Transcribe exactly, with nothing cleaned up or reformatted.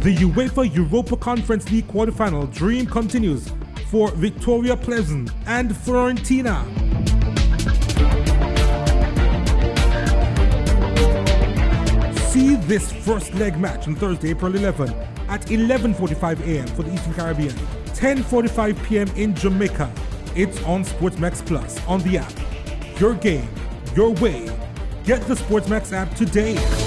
The UEFA Europa Conference League quarterfinal dream continues for Viktoria Plzen and Fiorentina. See this first leg match on Thursday, April eleventh at eleven forty-five a m for the Eastern Caribbean, ten forty-five p m in Jamaica. It's on SportsMax Plus on the app. Your game, your way. Get the SportsMax app today.